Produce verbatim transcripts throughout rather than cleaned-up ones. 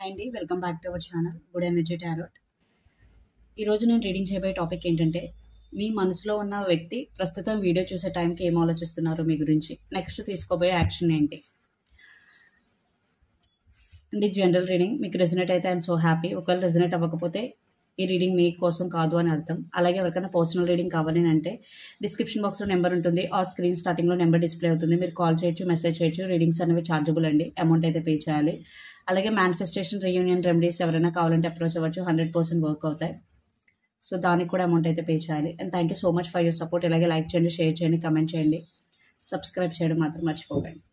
అండి welcome back to our channel good energy tarot. ఈరోజు నేను రీడింగ్ చేయబోయే టాపిక్ ఏంటంటే, మీ మనసులో ఉన్న వ్యక్తి ప్రస్తుతం వీడియో చూసే టైంకి ఏం ఆలోచిస్తున్నారు మీ గురించి, నెక్స్ట్ తీసుకోబోయే యాక్షన్ ఏంటి అండి. జనరల్ రీడింగ్ మీకు రెజనేట్ అయితే ఐఎమ్ సో హ్యాపీ. ఒకవేళ రెజనేట్ అవ్వకపోతే ఈ రీడింగ్ మీ కోసం కాదు అని అర్థం. అలాగే ఎవరికైనా పర్సనల్ రీడింగ్ కావాలి అంటే డిస్క్రిప్షన్ బాక్స్లో నెంబర్ ఉంటుంది, ఆ స్క్రీన్ స్టార్టింగ్లో నెంబర్ డిస్ప్లే అవుతుంది. మీరు కాల్ చేయొచ్చు, మెసేజ్ చేయొచ్చు. రీడింగ్స్ అనేవి ఛార్జబుల్ అండి, అమౌంట్ అయితే పే చేయాలి. అలాగే మేనిఫెస్టేషన్, రీయూనియన్ రెమెడీస్ ఎవరైనా కావాలంటే అప్రోచ్ అవ్వచ్చు, హండ్రెడ్ పర్సెంట్ వర్క్ అవుతాయి. సో దానికి కూడా అమౌంట్ అయితే పే చేయాలి. And thank you so much for your support. ఇలాగే లైక్ చేయండి, షేర్ చేయండి, కమెంట్ చేయండి, సబ్స్క్రైబ్ చేయడం మాత్రం మర్చిపోకండి.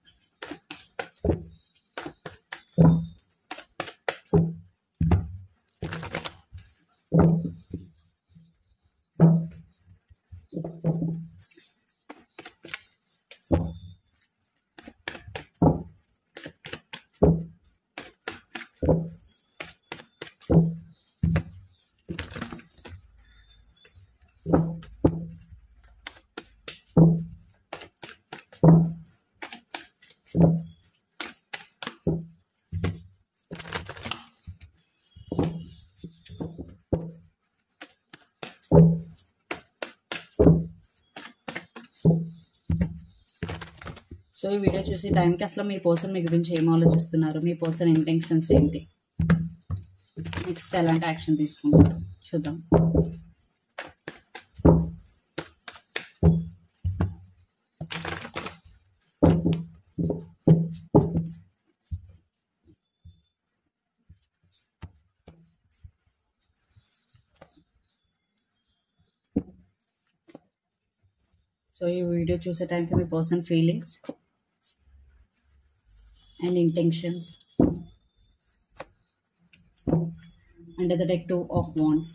సో ఈ వీడియో చూసి టైంకి అసలు మీ పర్సన్ మీ గురించి ఏం ఆలోచిస్తున్నారు, మీ పర్సన్ ఇంటెన్షన్స్ ఏంటి, నెక్స్ట్ ఎలాంటి యాక్షన్ తీసుకుంటారు చూద్దాం. సో ఈ వీడియో చూసే టైంకి మీ person feelings and intentions under the deck two of wands.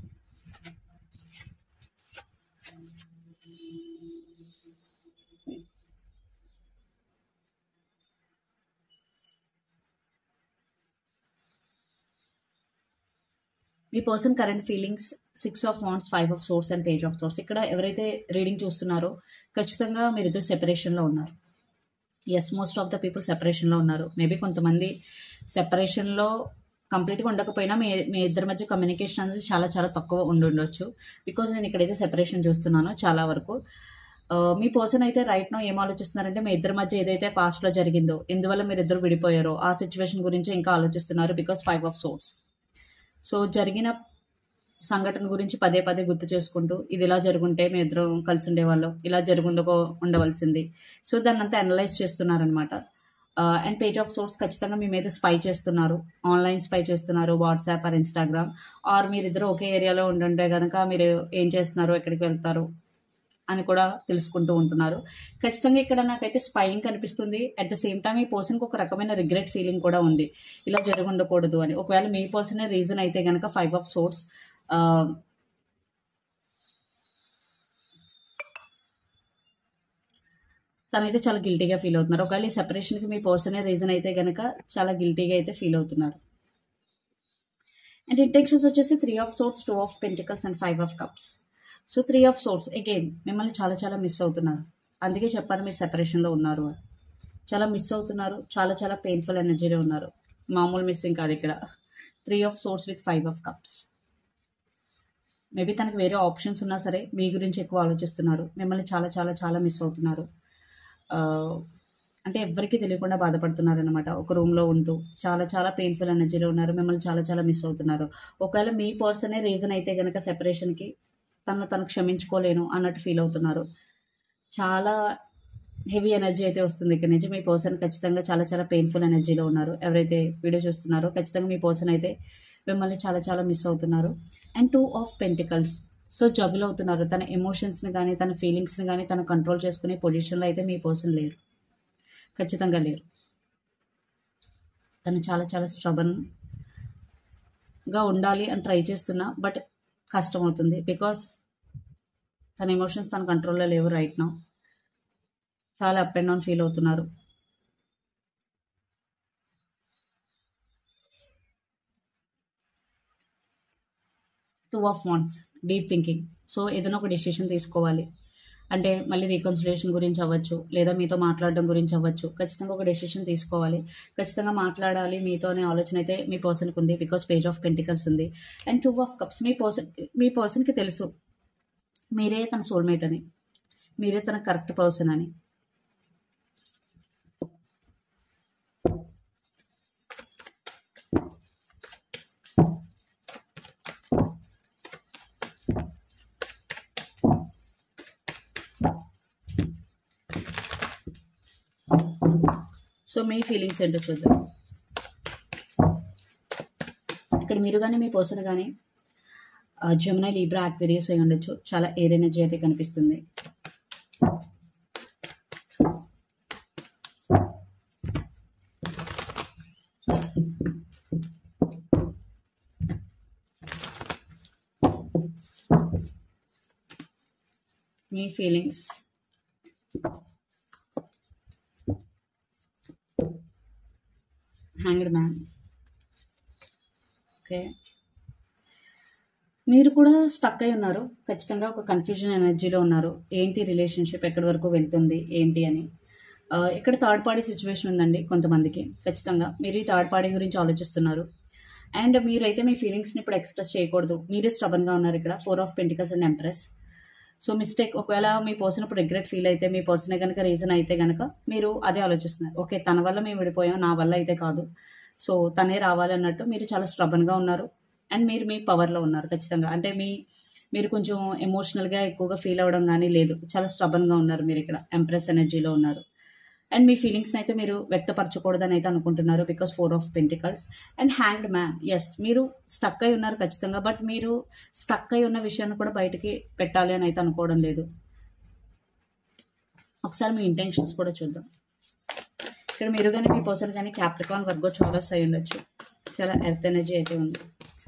మీ person current feelings, six of wands, five of swords and page of swords. ఇక్కడ ఎవరైతే రీడింగ్ చూస్తున్నారో ఖచ్చితంగా మీరిద్దరు సెపరేషన్లో ఉన్నారు. Yes, most of the people సెపరేషన్లో ఉన్నారు. మేబీ కొంతమంది సెపరేషన్లో కంప్లీట్గా ఉండకపోయినా మీ మీ ఇద్దరి మధ్య కమ్యూనికేషన్ అనేది చాలా చాలా తక్కువ ఉండి ఉండొచ్చు. బికాజ్ నేను ఇక్కడైతే సెపరేషన్ చూస్తున్నానో చాలా వరకు మీ పర్సన్ అయితే రైట్ నో ఏం ఆలోచిస్తున్నారంటే, మీ ఇద్దరి మధ్య ఏదైతే పాస్ట్లో జరిగిందో, ఎందువల్ల మీరు ఇద్దరు విడిపోయారో ఆ సిచ్యువేషన్ గురించి ఇంకా ఆలోచిస్తున్నారు. Because five of swords. So జరిగిన సంఘటన గురించి పదే పదే గుర్తు చేసుకుంటూ, ఇది ఇలా జరుగుంటే మీ ఇద్దరు కలిసి ఉండేవాళ్ళు, ఇలా జరుగుండకో ఉండవలసింది. సో దాన్ని అంతా అనలైజ్ చేస్తున్నారనమాట. అండ్ పేజ్ ఆఫ్ సోర్స్ ఖచ్చితంగా మీ మీద స్పై చేస్తున్నారు, ఆన్లైన్ స్పై చేస్తున్నారు, వాట్సాప్ ఆర్ ఇన్స్టాగ్రామ్. ఆర్ మీరిద్దరు ఒకే ఏరియాలో ఉండుంటే కనుక మీరు ఏం చేస్తున్నారు, ఎక్కడికి వెళ్తారు అని కూడా తెలుసుకుంటూ ఉంటున్నారు. ఖచ్చితంగా ఇక్కడ నాకైతే స్పైయింగ్ కనిపిస్తుంది. అట్ ద సేమ్ టైం ఈ పర్సన్కి ఒక రకమైన రిగ్రెట్ ఫీలింగ్ కూడా ఉంది, ఇలా జరగఉండకూడదు అని. ఒకవేళ మీ పర్సనే రీజన్ అయితే కనుక ఫైవ్ ఆఫ్ సోర్స్ తనైతే చాలా గిల్టీగా ఫీల్ అవుతున్నారు. ఒకవేళ ఈ సెపరేషన్కి మీ పర్సనే రీజన్ అయితే కనుక చాలా గిల్టీగా అయితే ఫీల్ అవుతున్నారు. అండ్ ఇంటెన్షన్స్ వచ్చేసి three of swords, two of pentacles and five of cups. So three of swords again మిమ్మల్ని చాలా చాలా మిస్ అవుతున్నారు. అందుకే చెప్పాను మీరు సెపరేషన్లో ఉన్నారు అని. చాలా మిస్ అవుతున్నారు, చాలా చాలా పెయిన్ఫుల్ ఎనర్జీలో ఉన్నారు. మామూలు మిస్సింగ్ కాదు ఇక్కడ. Three of swords with five of cups. Maybe తనకు వేరే ఆప్షన్స్ ఉన్నా సరే మీ గురించి ఎక్కువ ఆలోచిస్తున్నారు. మిమ్మల్ని చాలా చాలా చాలా మిస్ అవుతున్నారు. అంటే ఎవరికి తెలియకుండా బాధపడుతున్నారు అనమాట. ఒక రూమ్లో ఉంటూ చాలా చాలా పెయిన్ఫుల్ ఎనర్జీలో ఉన్నారు. మిమ్మల్ని చాలా చాలా మిస్ అవుతున్నారు. ఒకవేళ మీ పర్సనే రీజన్ అయితే కనుక సెపరేషన్కి తను తను క్షమించుకోలేను అన్నట్టు ఫీల్ అవుతున్నారు. చాలా హెవీ ఎనర్జీ అయితే వస్తుంది ఇక్కడ నుంచి. మీ పర్సన్ ఖచ్చితంగా చాలా చాలా పెయిన్ఫుల్ ఎనర్జీలో ఉన్నారు. ఎవరైతే వీడియో చూస్తున్నారో ఖచ్చితంగా మీ పర్సన్ అయితే మిమ్మల్ని చాలా చాలా మిస్ అవుతున్నారు. And two of pentacles. So juggle అవుతున్నారు. తన ఎమోషన్స్ని కానీ తన ఫీలింగ్స్ని కానీ తను కంట్రోల్ చేసుకునే పొజిషన్లో అయితే మీ పర్సన్ లేరు, ఖచ్చితంగా లేరు. తను చాలా చాలా స్ట్రబన్గా ఉండాలి అని ట్రై చేస్తున్నా, బట్ కష్టమవుతుంది. బికాస్ తన ఎమోషన్స్ తన కంట్రోల్లో లేవు రైట్ నౌ. చాలా అప్ అండ్ డౌన్ ఫీల్ అవుతున్నారు. Two of wands, deep thinking. So ఏదైనా ఒక డెసిషన్ తీసుకోవాలి, అంటే మళ్ళీ రీకన్సిలియేషన్ గురించి అవ్వచ్చు, లేదా మీతో మాట్లాడడం గురించి అవ్వచ్చు. ఖచ్చితంగా ఒక డెసిషన్ తీసుకోవాలి. ఖచ్చితంగా మాట్లాడాలి మీతో అనే ఆలోచన అయితే మీ పర్సన్‌కి ఉంది. బికాస్ పేజ్ ఆఫ్ పెంటికల్స్ ఉంది. అండ్ టూ ఆఫ్ కప్స్ మీ పర్సన్ మీ పర్సన్‌కి తెలుసు మీరే తన సోల్‌మేట్ అని. మీరే తన కరెక్ట్ పర్సన్ అని. సో మీ ఫీలింగ్స్ ఏంటో చూద్దాం. ఇక్కడ మీరు కానీ మీ పర్సన్ కానీ జెమినీ, లిబ్రా, అక్వేరియస్ అయి ఉండొచ్చు. చాలా ఎయిర్ ఎనర్జీ అయితే కనిపిస్తుంది. మీ ఫీలింగ్స్ హ్యాంగ్డ్ మ్యాన్. ఓకే, మీరు కూడా స్టక్ అయి ఉన్నారు. ఖచ్చితంగా ఒక కన్ఫ్యూజన్ ఎనర్జీలో ఉన్నారు. ఏంటి రిలేషన్షిప్ ఎక్కడి వరకు వెళ్తుంది ఏంటి అని. ఆ, ఇక్కడ థర్డ్ పార్టీ సిచ్యువేషన్ ఉందండి కొంతమందికి. ఖచ్చితంగా మీరు ఈ థర్డ్ పార్టీ గురించి ఆలోచిస్తున్నారు. అండ్ మీరైతే మీ ఫీలింగ్స్ని ఇప్పుడు ఎక్స్ప్రెస్ చేయకూడదు. మీరే స్టబన్గా ఉన్నారు. ఇక్కడ four of pentacles and empress. So mistake, ఒకవేళ మీ పర్సన్ ఇప్పుడు రిగ్రెట్ ఫీల్ అయితే, మీ పర్సనే కనుక రీజన్ అయితే కనుక మీరు అదే ఆలోచిస్తున్నారు. ఓకే, తన వల్ల మేము విడిపోయాం, నా వల్ల అయితే కాదు. సో తనే రావాలి అన్నట్టు మీరు చాలా స్ట్రబన్గా ఉన్నారు. అండ్ మీరు మీ పవర్లో ఉన్నారు ఖచ్చితంగా. అంటే మీ మీరు కొంచెం ఎమోషనల్గా ఎక్కువగా ఫీల్ అవ్వడం కానీ లేదు. చాలా స్ట్రబన్గా ఉన్నారు మీరు ఇక్కడ. ఎంప్రెస్ ఎనర్జీలో ఉన్నారు. అండ్ మీ ఫీలింగ్స్ని అయితే మీరు వ్యక్తపరచకూడదని అయితే అనుకుంటున్నారు. Because four of pentacles and hanged man. Yes, మీరు స్టక్ అయి ఉన్నారు ఖచ్చితంగా. బట్ మీరు స్టక్ అయి ఉన్న విషయాన్ని కూడా బయటికి పెట్టాలి అని అయితే అనుకోవడం లేదు. ఒకసారి మీ ఇంటెన్షన్స్ కూడా చూద్దాం. ఇక్కడ మీరు కానీ మీ పర్సన్ కానీ క్యాప్రికాన్, వర్గో, టారస్ అయి ఉండొచ్చు. చాలా ఎర్త్ ఎనర్జీ అయితే ఉంది.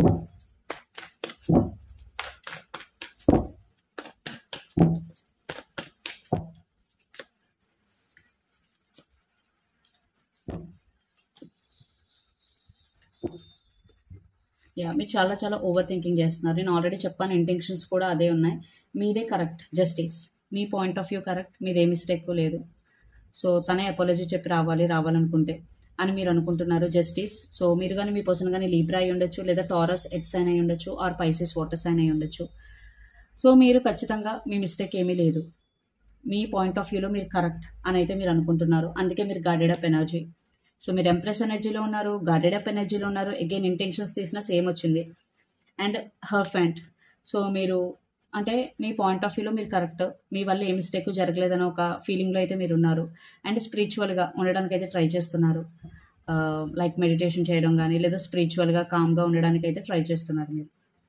యా, మీరు చాలా చాలా ఓవర్ థింకింగ్ చేస్తున్నారు. నేను ఆల్రెడీ చెప్పాను, ఇంటెన్షన్స్ కూడా అదే ఉన్నాయి. మీదే కరెక్ట్. జస్టిస్, మీ పాయింట్ ఆఫ్ వ్యూ కరెక్ట్. మీదే మిస్టేక్ లేదు. సో తనే అపాలజీ చెప్పి రావాలి రావాలనుకుంటే అని మీరు అనుకుంటున్నారు. జస్టిస్. సో మీరు కానీ మీ పర్సన్ కానీ లీబ్రా అయి ఉండొచ్చు, లేదా టారస్ ఎర్త్ సైన్ అయి ఉండొచ్చు, ఆర్ పైసెస్ వాటర్ సైన్ అయి ఉండొచ్చు. సో మీరు ఖచ్చితంగా మీ మిస్టేక్ ఏమీ లేదు. మీ పాయింట్ ఆఫ్ వ్యూలో మీరు కరెక్ట్ అని అయితే మీరు అనుకుంటున్నారు. అందుకే మీరు గార్డెడ్ అప్ ఎనర్జీ. సో మీరు ఎంప్రెస్ ఎనర్జీలో ఉన్నారు, గార్డెడ్ అప్ ఎనర్జీలో ఉన్నారు. అగైన్ ఇంటెన్షన్స్ తీసినా సేమ్ వచ్చింది. And hierophant. సో మీరు అంటే మీ పాయింట్ ఆఫ్ వ్యూలో మీరు కరెక్ట్. మీ వల్ల ఏ మిస్టేక్ జరగలేదని ఒక ఫీలింగ్లో అయితే మీరు ఉన్నారు. అండ్ స్పిరిచువల్గా ఉండడానికి అయితే ట్రై చేస్తున్నారు. లైక్ మెడిటేషన్ చేయడం కానీ, లేదా స్పిరిచువల్గా కామ్గా ఉండడానికి అయితే ట్రై చేస్తున్నారు మీరు.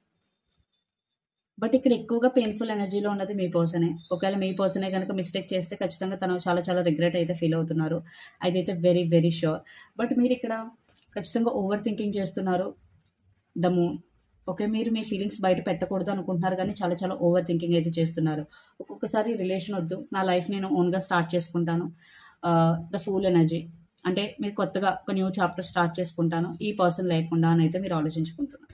బట్ ఇక్కడ ఎక్కువగా పెయిన్ఫుల్ ఎనర్జీలో ఉన్నది మీ పర్సనే. ఒకవేళ మీ పర్సనే కనుక మిస్టేక్ చేస్తే ఖచ్చితంగా తను చాలా చాలా రిగ్రెట్ అయితే ఫీల్ అవుతున్నారు. అదైతే వెరీ వెరీ ష్యూర్. బట్ మీరు ఇక్కడ ఖచ్చితంగా ఓవర్ థింకింగ్ చేస్తున్నారు. The moon. ఓకే, మీరు మీ ఫీలింగ్స్ బయట పెట్టకూడదు అనుకుంటున్నారు, కానీ చాలా చాలా ఓవర్ థింకింగ్ అయితే చేస్తున్నారు. ఒక్కొక్కసారి రిలేషన్ వద్దు, నా లైఫ్ నేను ఓన్గా స్టార్ట్ చేసుకుంటాను. The fool energy. అంటే మీరు కొత్తగా ఒక న్యూ చాప్టర్ స్టార్ట్ చేసుకుంటాను ఈ పర్సన్ లేకుండా అని అయితే మీరు ఆలోచించుకుంటున్నారు.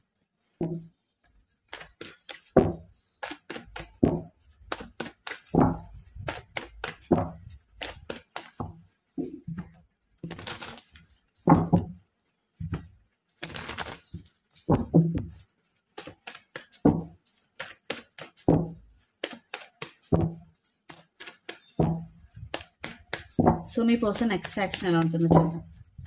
సో మీ పర్సన్ నెక్స్ట్ యాక్షన్ ఎలా ఉంటుందో చూద్దాం.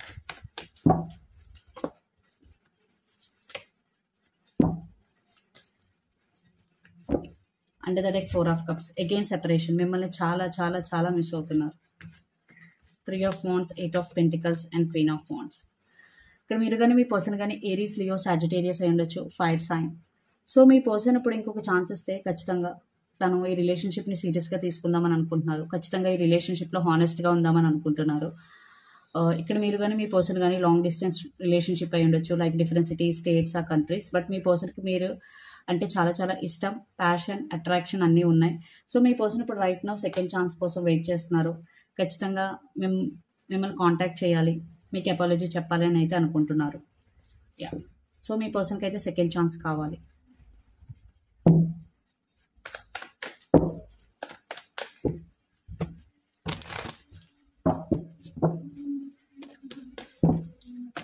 Under the deck four of cups. Again separation. మిమ్మల్ని చాలా చాలా చాలా మిస్ అవుతున్నారు. Three of wands, eight of pentacles and queen of wands. ఇక్కడ మీరు కానీ మీ పర్సన్ కానీ ఏరీస్, లియో, సాజిటేరియస్ అయి ఉండొచ్చు. Fire sign. సో మీ పర్సన్ ఇప్పుడు ఇంకొక ఛాన్స్ ఇస్తే ఖచ్చితంగా తను ఈ రిలేషన్షిప్ని సీరియస్గా తీసుకుందామని అనుకుంటున్నారు. ఖచ్చితంగా ఈ రిలేషన్షిప్లో హానెస్ట్గా ఉందామని అనుకుంటున్నారు. ఇక్కడ మీరు కానీ మీ పర్సన్ కానీ లాంగ్ డిస్టెన్స్ రిలేషన్షిప్ అయి ఉండొచ్చు. లైక్ డిఫరెంట్ సిటీస్, స్టేట్స్, ఆ కంట్రీస్. బట్ మీ పర్సన్కి మీరు అంటే చాలా చాలా ఇష్టం, ప్యాషన్, అట్రాక్షన్ అన్నీ ఉన్నాయి. సో మీ పర్సన్ ఇప్పుడు రైట్ నౌ సెకండ్ ఛాన్స్ కోసం వెయిట్ చేస్తున్నారు. ఖచ్చితంగా మేము మిమ్మల్ని కాంటాక్ట్ చేయాలి, మీకు అపాలజీ చెప్పాలి అని అయితే అనుకుంటున్నారు. యా, సో మీ పర్సన్కి అయితే సెకండ్ ఛాన్స్ కావాలి.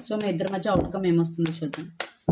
సో మీ ఇద్దరి మధ్య అవుట్కమ్ ఏమొస్తుందో చూద్దాం.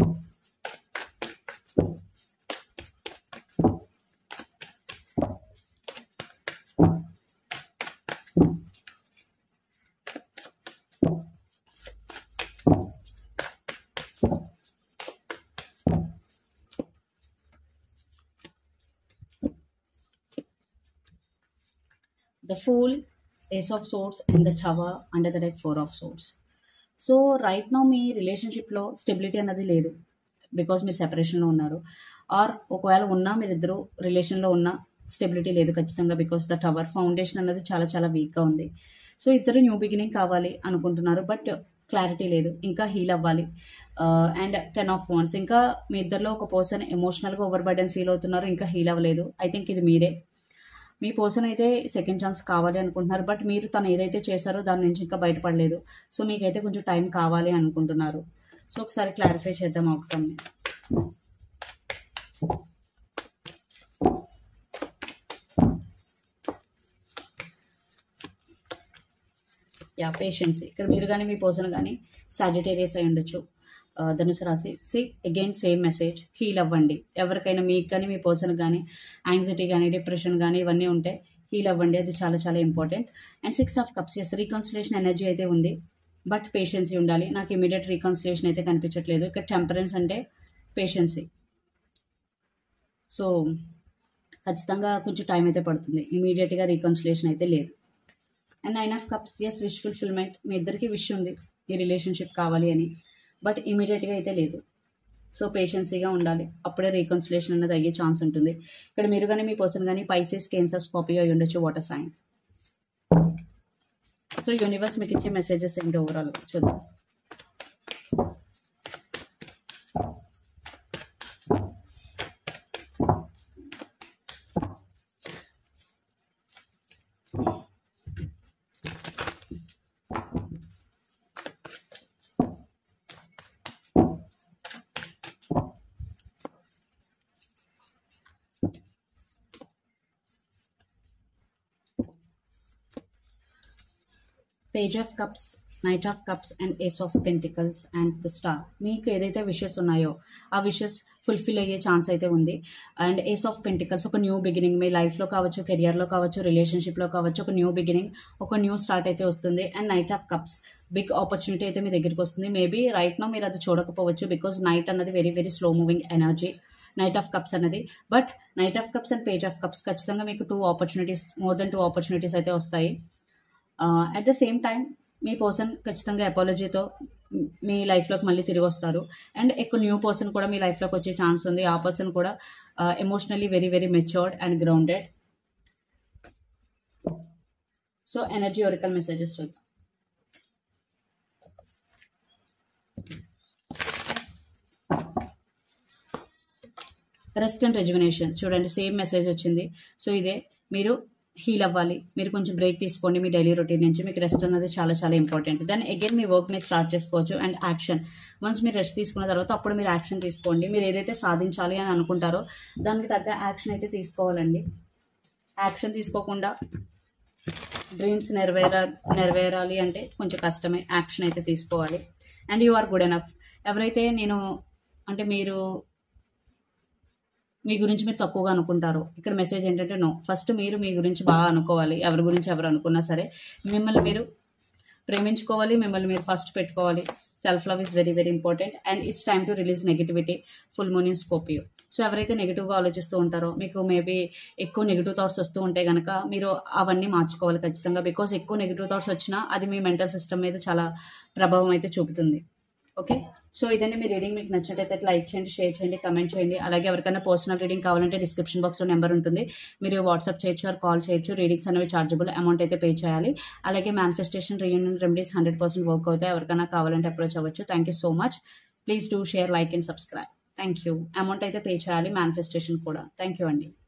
The Fool, Ace of Swords, and the Tower, under the deck Four of Swords. So right now మీ రిలేషన్షిప్లో స్టెబిలిటీ అన్నది లేదు, బికాజ్ మీరు సెపరేషన్లో ఉన్నారు. ఆర్ ఒకవేళ ఉన్నా మీరిద్దరు రిలేషన్లో ఉన్న స్టెబిలిటీ లేదు ఖచ్చితంగా, బికాస్ ద టవర్ ఫౌండేషన్ అన్నది చాలా చాలా వీక్గా ఉంది. సో ఇద్దరు న్యూ బిగినింగ్ కావాలి అనుకుంటున్నారు, బట్ క్లారిటీ లేదు, ఇంకా హీల్ అవ్వాలి. అండ్ టెన్ ఆఫ్ వాండ్స్, ఇంకా మీ ఇద్దరిలో ఒక పర్సన్ ఎమోషనల్గా ఓవర్ బర్డెన్ ఫీల్ అవుతున్నారు, ఇంకా హీల్ అవ్వలేదు. ఐ థింక్ ఇది మీరే. మీ పర్సన్ అయితే సెకండ్ ఛాన్స్ కావాలి అనుకుంటున్నారు, బట్ మీరు తను ఏదైతే చేశారో దాని నుంచి ఇంకా బయటపడలేదు. సో మీకైతే కొంచెం టైం కావాలి అనుకుంటున్నారు. సో ఒకసారి క్లారిఫై చేద్దాం అవుట్కమ్ని. Yeah patience. ఇక్కడ మీరు కానీ మీ పర్సన్ కానీ సాజిటేరియస్ అయి ఉండొచ్చు, ధనుసు రాశి. See again same message, heal అవ్వండి. ఎవరికైనా మీకు కానీ మీ పర్సన్ కానీ యాంగ్జైటీ కానీ డిప్రెషన్ కానీ ఇవన్నీ ఉంటే హీల్ అవ్వండి, అది చాలా చాలా important. And six of cups, yes reconciliation energy అయితే ఉంది, బట్ పేషెన్సీ ఉండాలి. నాకు ఇమీడియట్ రీకన్సిలేషన్ అయితే కనిపించట్లేదు. ఇక్కడ టెంపరెన్స్ అంటే పేషెన్సీ. సో ఖచ్చితంగా కొంచెం టైం అయితే పడుతుంది, ఇమీడియట్గా రీకన్సిలేషన్ అయితే లేదు. And nine of cups, yes wish fulfilment. మీ ఇద్దరికి విష్ ఉంది ఈ రిలేషన్షిప్ కావాలి అని, బట్ ఇమీడియట్గా అయితే లేదు. సో పేషెన్సీగా ఉండాలి, అప్పుడే రీకన్సిలేషన్ అనేది అయ్యే ఛాన్స్ ఉంటుంది. ఇక్కడ మీరు కానీ మీ పర్సన్ కానీ పైసెస్, కేన్సర్, స్కార్పియో అయి ఉండొచ్చు, వాటర్ సైన్. సో యూనివర్స్ మీకు ఇచ్చే మెసేజెస్ ఏంటి ఓవరాల్ చూద్దాం. Page of cups, knight of cups, and ace of pentacles, and the star. మీకు ఏదైతే విషెస్ ఉన్నాయో ఆ విషెస్ ఫుల్ఫిల్ అయ్యే ఛాన్స్ అయితే ఉంది. అండ్ ఏస్ ఆఫ్ పెంటికల్స్, ఒక న్యూ బిగినింగ్ మీ లైఫ్లో కావచ్చు, కెరియర్లో కావచ్చు, రిలేషన్షిప్లో కావచ్చు, ఒక న్యూ బిగినింగ్, ఒక న్యూ స్టార్ట్ అయితే వస్తుంది. And knight of cups, big opportunity అయితే మీ దగ్గరికి వస్తుంది. మేబీ రైట్ నో మీరు అది చూడకపోవచ్చు, బికాజ్ నైట్ అన్నది very very slow moving energy, knight of cups అనేది. But knight of cups and page of cups ఖచ్చితంగా మీకు two opportunities, more than two opportunities అయితే వస్తాయి. అట్ ద సేమ్ టైం మీ పర్సన్ ఖచ్చితంగా అపాలజీతో మీ లైఫ్లోకి మళ్ళీ తిరిగి వస్తారు. అండ్ ఎక్కువ న్యూ పర్సన్ కూడా మీ లైఫ్లోకి వచ్చే ఛాన్స్ ఉంది. ఆ పర్సన్ కూడా emotionally very very matured and grounded. So energy oracle messages చూద్దాం. రెస్ట్ అండ్ రెజ్యువనేషన్ చూడండి, సేమ్ మెసేజ్ వచ్చింది. సో ఇదే, మీరు హీల్ అవ్వాలి, మీరు కొంచెం బ్రేక్ తీసుకోండి మీ డైలీ రొటీన్ నుంచి, మీకు రెస్ట్ అనేది చాలా చాలా ఇంపార్టెంట్. దెన్ అగైన్ మీ వర్క్ని స్టార్ట్ చేసుకోవచ్చు. అండ్ యాక్షన్, వన్స్ మీరు రెస్ట్ తీసుకున్న తర్వాత అప్పుడు మీరు యాక్షన్ తీసుకోండి. మీరు ఏదైతే సాధించాలి అని అనుకుంటారో దానికి తగ్గ యాక్షన్ అయితే తీసుకోవాలండి. యాక్షన్ తీసుకోకుండా డ్రీమ్స్ నెరవేర నెరవేరాలి అంటే కొంచెం కష్టమే, యాక్షన్ అయితే తీసుకోవాలి. And you are good enough. ఎవరైతే నేను అంటే మీరు మీ గురించి మీరు తక్కువగా అనుకుంటారు, ఇక్కడ మెసేజ్ ఏంటంటే నో, ఫస్ట్ మీరు మీ గురించి బాగా అనుకోవాలి. ఎవరి గురించి ఎవరు అనుకున్నా సరే మిమ్మల్ని మీరు ప్రేమించుకోవాలి, మిమ్మల్ని మీరు ఫస్ట్ పెట్టుకోవాలి. Self love is very very important. And it's time to release negativity, full moon in Scorpio. So ఎవరైతే నెగిటివ్గా ఆలోచిస్తూ ఉంటారో, మీకు మేబీ ఎక్కువ నెగిటివ్ థాట్స్ వస్తూ ఉంటే కనుక మీరు అవన్నీ మార్చుకోవాలి ఖచ్చితంగా, బికాజ్ ఎక్కువ నెగిటివ్ థాట్స్ వచ్చినా అది మీ మెంటల్ సిస్టమ్ మీద చాలా ప్రభావం అయితే చూపుతుంది. ఓకే, సో ఇదండి మీ రీడింగ్. మీకు నచ్చినట్టయితే లైక్ చేయండి, షేర్ చేయండి, కమెంట్ చేయండి. అలాగే ఎవరికైనా పర్సనల్ రీడింగ్ కావాలంటే డిస్క్రిప్షన్ బాక్స్లో నెంబర్ ఉంటుంది, మీరు వాట్సాప్ చేయొచ్చు ఆర్ కాల్ చేయొచ్చు. రీడింగ్స్ అనేవి చార్జబుల్, అమౌంట్ అయితే పే చేయాలి. అలాగే manifestation, reunion remedies hundred percent work అవుతాయి. ఎవరికైనా కావాలంటే అప్రోచ్ అవ్వచ్చు. Thank you so much. Please do share, like and subscribe. Thank you. Amount అయితే పే చేయాలి, మేనిఫెస్టేషన్ కూడా. థ్యాంక్ యూ అండి.